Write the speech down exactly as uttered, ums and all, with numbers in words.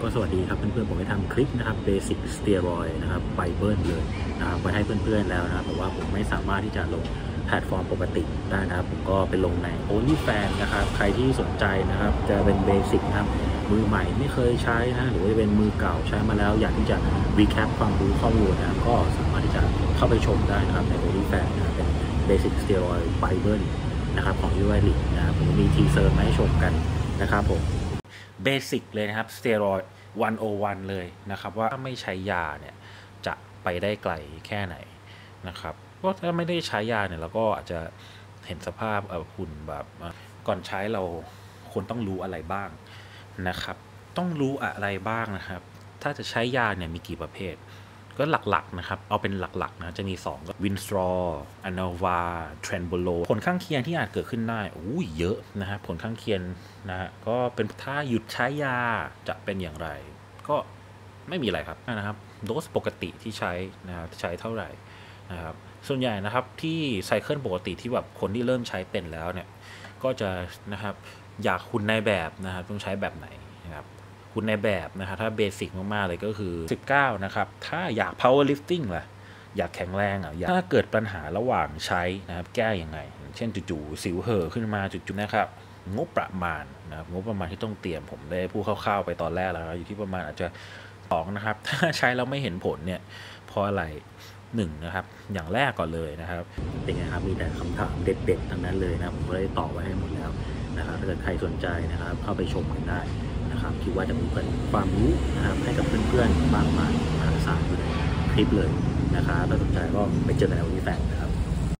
ก็สวัสดีครับเพื่อนๆผมไปทำคลิปนะครับ Basic Steroid นะครับไบเบิลเลยนะครับไว้ให้เพื่อนๆแล้วนะครับแต่ว่าผมไม่สามารถที่จะลงแพลตฟอร์มปกติได้นะครับผมก็ไปลงใน OnlyFans นะครับใครที่สนใจนะครับจะเป็นเบสิกนะครับมือใหม่ไม่เคยใช้นะหรือว่าจะเป็นมือเก่าใช้มาแล้วอยากที่จะ recap ความรู้ข้อมูลนะก็สามารถที่จะเข้าไปชมได้นะครับใน OnlyFans นะเป็น Basic Steroid ไบเบิลนะครับของยูไอลิกนะครับผมมีทีเซอร์มาให้ชมกันนะครับผมเบสิกเลยนะครับสเตียรอยด์หนึ่งศูนย์หนึ่งเลยนะครับว่าถ้าไม่ใช้ยาเนี่ยจะไปได้ไกลแค่ไหนนะครับเพราะถ้าไม่ได้ใช้ยาเนี่ยเราก็อาจจะเห็นสภาพหุ่นแบบก่อนใช้เราควรต้องรู้อะไรบ้างนะครับต้องรู้อะไรบ้างนะครับถ้าจะใช้ยาเนี่ยมีกี่ประเภทก็หลักๆนะครับเอาเป็นหลักๆนะจะมีสองก็วินสตรออะนาวาเทรนโบโลผลข้างเคียงที่อาจเกิดขึ้นได้อู้ยเยอะนะครับผลข้างเคียงนะฮะก็เป็นถ้าหยุดใช้ยาจะเป็นอย่างไรก็ไม่มีอะไรครับนะครับโดสปกติที่ใช้นะครับใช้เท่าไหร่นะครับส่วนใหญ่นะครับที่ไซเคิลปกติที่แบบคนที่เริ่มใช้เป็นแล้วเนี่ยก็จะนะครับอยากหุ่นในแบบนะครับต้องใช้แบบไหนนะครับคุณในแบบนะครับถ้าเบสิกมากๆเลยก็คือสิบเก้านะครับถ้าอยาก power lifting ล่ะอยากแข็งแรงอ่ะถ้าเกิดปัญหาระหว่างใช้นะครับแก้ยังไงเช่นจู่ๆสิวเห่อขึ้นมาจู่ๆนะครับงบประมาณนะครับงบประมาณที่ต้องเตรียมผมได้พูดคร่าวๆไปตอนแรกแล้วอยู่ที่ประมาณอาจจะสองนะครับถ้าใช้แล้วไม่เห็นผลเนี่ยเพราะอะไรหนึ่งนะครับอย่างแรกก่อนเลยนะครับเป็นไงครับมีแต่คำถามเด็ดๆทั้งนั้นเลยนะผมก็ได้ตอบไว้ให้หมดแล้วนะครับถ้าเกิดใครสนใจนะครับเข้าไปชมกันได้นะครับคิดว่าจะมีความรู้นะครับให้กับเพื่อนๆมากมายมหาศาลอยู่ในคลิปเลยนะครับถ้าสนใจก็ไปเจอกันในOnlyFansนะครับ